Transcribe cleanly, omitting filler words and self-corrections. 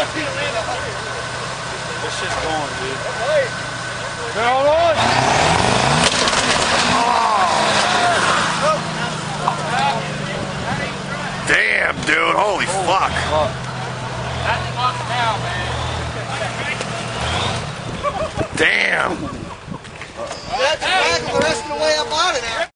This shit's going, dude. Hold on. Damn, dude. Holy fuck. That's fucked now, man. Damn. That's back the rest of the way up out of there.